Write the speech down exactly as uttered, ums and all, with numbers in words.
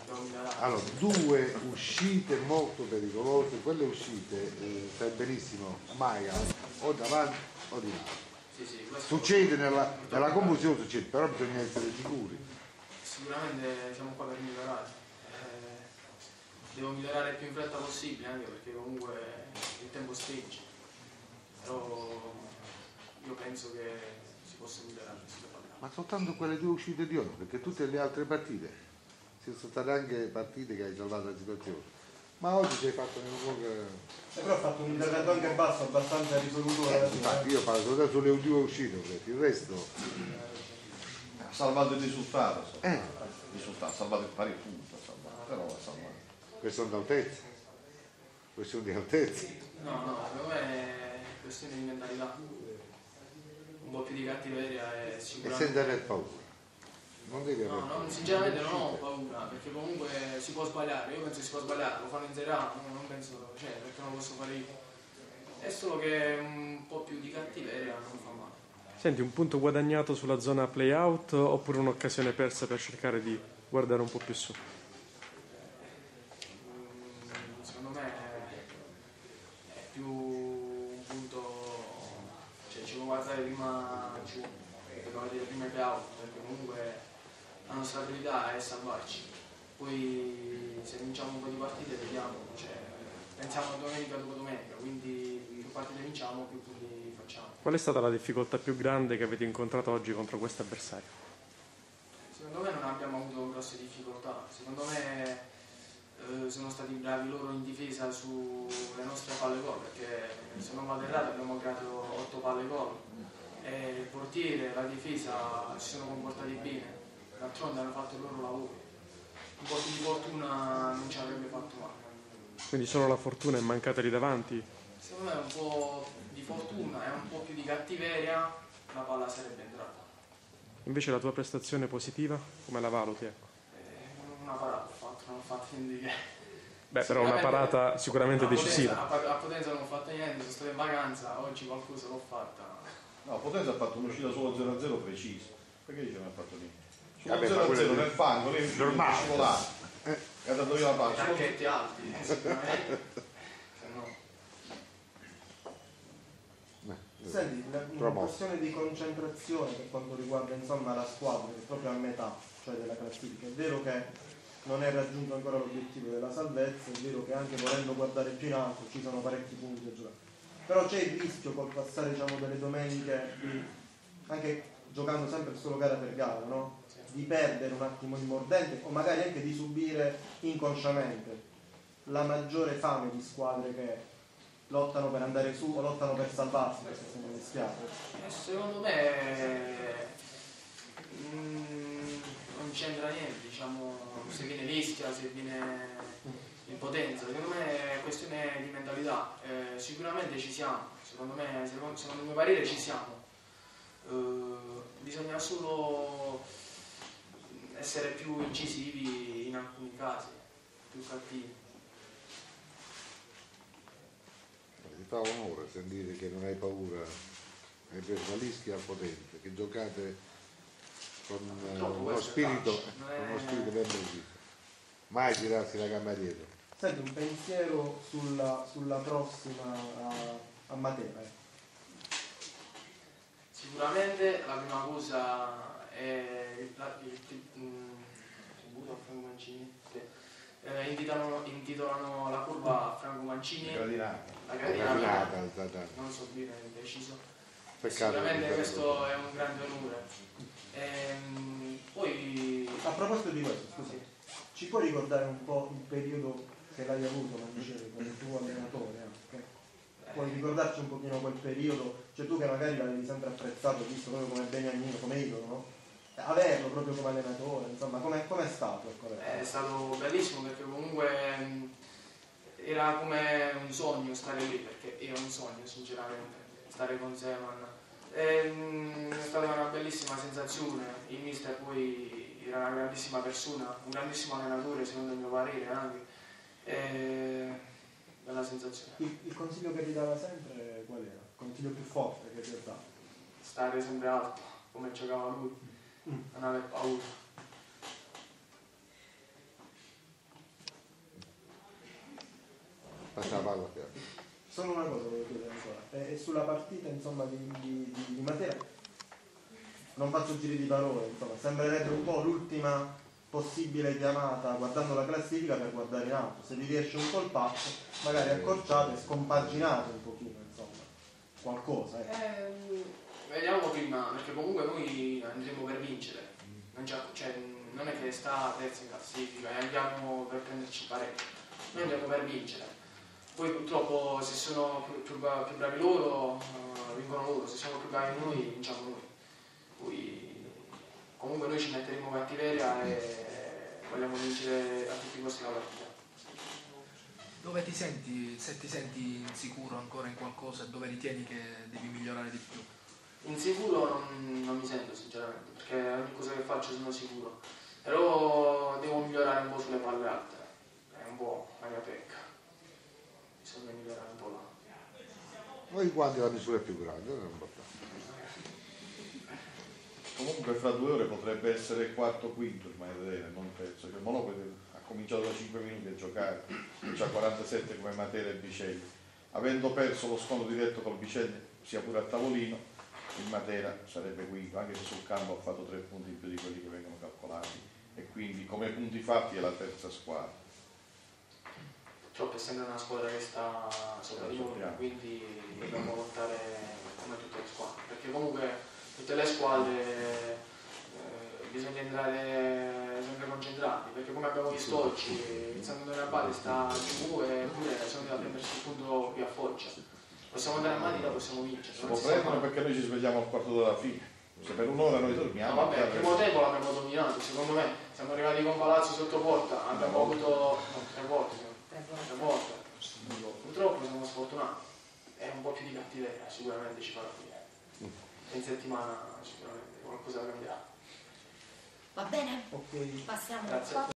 Allora, due uscite molto pericolose, quelle uscite eh, sai benissimo, Maia o davanti o di là. Sì, sì, succede nella, nella confusione, succede, però bisogna essere sicuri. Sicuramente siamo qua per migliorare. Eh, devo migliorare il più in fretta possibile, anche perché comunque il tempo stringe. Però io penso che si possa migliorare. Si può fare. Ma soltanto quelle due uscite di oggi, perché tutte le altre partite ci sono state anche partite che hai salvato la situazione, ma oggi ci hai fatto nel gol che... eh, però ha fatto un intervento anche basso, abbastanza risoluto. Eh, infatti io parlo soltanto sulle due uscite, perché il resto ha salvato il risultato, eh. il risultato, ha salvato il pari punto, ha salvato, però ha salvato. Questione d'altezza, questione di altezza. No, no, secondo me è questione di mentalità, un po' più di cattiveria e sicuramente... E senza aver paura. Non devi aver No, paura. no, sinceramente non ho paura, perché comunque si può sbagliare, io penso che si può sbagliare, lo fanno in Serie A, no, non penso, cioè, perché non lo posso fare io. È solo che un po' più di cattiveria non fa male. Senti, un punto guadagnato sulla zona play-out oppure un'occasione persa per cercare di guardare un po' più su? Secondo me è più un punto, cioè ci può guardare prima, ci dobbiamo vedere prima i play-out, perché comunque la nostra priorità è salvarci. Poi se vinciamo un po' di partite vediamo, cioè, pensiamo a domenica dopo domenica, quindi più partite vinciamo più punti facciamo. Qual è stata la difficoltà più grande che avete incontrato oggi contro questo avversario? Secondo me non abbiamo avuto grosse difficoltà, secondo me eh, sono stati bravi loro in difesa sulle nostre palle gol, perché se non vado errato abbiamo creato otto palle gol e il portiere, la difesa si sono comportati bene, d'altronde hanno fatto il loro lavoro, un po' più di fortuna non ci avrebbe fatto male. Quindi solo la fortuna è mancata lì davanti? Secondo me un po' di fortuna e un po' più di cattiveria la palla sarebbe entrata. Invece la tua prestazione positiva, come la valuti? Ecco. Eh, una parata ho fatto, non ho fatto niente che... Beh, però una parata sicuramente a decisiva. Potenza, a Potenza non ho fatto niente, sono stato in vacanza, oggi qualcosa l'ho fatta. No, Potenza ha fatto un'uscita solo zero a zero preciso, perché dice non ha fatto niente? Solo Vabbè, zero a zero di... nel fango, lei è uscito normale, scivolato, eh. e ha dato via la palla. Tacchetti alti, sicuramente. Se no... Senti, una questione di concentrazione per quanto riguarda insomma la squadra, che è proprio a metà, cioè della classifica. È vero che non è raggiunto ancora l'obiettivo della salvezza, è vero che anche volendo guardare più in alto ci sono parecchi punti da giocare. Però c'è il rischio col passare diciamo, delle domeniche, di, anche giocando sempre solo gara per gara, no? Di perdere un attimo il mordente o magari anche di subire inconsciamente la maggiore fame di squadre che lottano per andare su o lottano per salvarsi, perché se ne rischiate. Secondo me mh, non c'entra niente, diciamo, se viene l'Ischia, se viene in Potenza, secondo me è questione di mentalità. Eh, sicuramente ci siamo, secondo me, secondo, secondo il mio parere ci siamo. Eh, bisogna solo essere più incisivi in alcuni casi, più cattivi. Ti fa onore sentire che non hai paura, hai preso la Ischia al Potente, che giocate con uh, uno spirito, con uno spirito ben preciso, mai girarsi la gamba dietro. Senti, un pensiero sulla, sulla prossima a, a Matera. Sicuramente la prima cosa è il, il, il, il tributo a Franco Mancini. Sì. Eh, intitolano, intitolano la curva a Franco Mancini, La gradinata, la gradinata, non so dire preciso. Peccato, sicuramente questo è un grande onore. Ehm, poi a proposito di questo, scusi, ci puoi ricordare un po' il periodo che l'hai avuto, ma dicevi, come tuo allenatore anche? Puoi ricordarci un pochino quel periodo, cioè tu che magari l'avevi sempre apprezzato, visto proprio come Beniamino, come idolo, no? Averlo proprio come allenatore, insomma, com'è, com'è stato? È stato bellissimo perché comunque mh, era come un sogno stare lì, perché era un sogno sinceramente, stare con Zeman. E, mh, è stata una bellissima sensazione, il mister poi era una grandissima persona, un grandissimo allenatore secondo il mio parere anche. E, bella sensazione. Il, il consiglio che ti dava sempre qual era? Il consiglio più forte che ti ha dato? Stare sempre alto, come giocava lui. Non aver paura. Passa la palla, Piero. Solo una cosa volevo chiedere ancora, e, e sulla partita insomma di, di, di, di Matera, non faccio giri di parole, insomma, sembrerebbe un po' l'ultima possibile chiamata guardando la classifica per guardare in alto, se vi riesce un colpaccio, magari accorciate, scompaginate un pochino, insomma, qualcosa. Eh. Eh, vediamo prima, perché comunque noi andremo per vincere, non, già, cioè, non è che sta terza in classifica e andiamo per prenderci parecchio, noi andiamo per vincere. Poi purtroppo se sono più, più, più bravi loro, uh, vincono loro, se siamo più bravi noi, vinciamo noi. Poi, comunque noi ci metteremo cattiveria e vogliamo vincere a tutti i costi la partita. Dove ti senti, se ti senti insicuro ancora in qualcosa, dove ritieni che devi migliorare di più? Insicuro non, non mi sento sinceramente, perché ogni cosa che faccio sono sicuro. Però devo migliorare un po' sulle palle alte, è un po' la mia pecca. Bisogna migliorare un po' là. Poi quando la misura è più grande, non è importante. Comunque fra due ore potrebbe essere quarto quinto il Matera, non terzo, che il Monopoli ha cominciato da cinque minuti a giocare, c'ha quarantasette come Matera e Biceglie. Avendo perso lo scontro diretto col Biceglie, sia pure a tavolino, il Matera sarebbe quinto, anche se sul campo ha fatto tre punti in più di quelli che vengono calcolati, e quindi come punti fatti è la terza squadra. Purtroppo essendo una squadra che sta sopra di noi, quindi dobbiamo lottare come tutte le squadre, perché comunque tutte le squadre eh, bisogna entrare sempre concentrati, perché come abbiamo visto oggi il San Antonio Abate sta giù e pure sono andato a prendersi il punto qui a Foggia. Possiamo andare avanti, la possiamo vincere. Lo prendono perché noi ci svegliamo al quarto d'ora fine, se per un'ora noi dormiamo. No, vabbè, il primo tempo l'abbiamo dominato, secondo me siamo arrivati con Palazzo sotto porta, abbiamo avuto no, tre volte. Tre volte. Purtroppo siamo sfortunati e un po' più di cattiveria sicuramente ci farà finire. In settimana sicuramente qualcosa cambierà. Va bene? Ok. Passiamo. Grazie.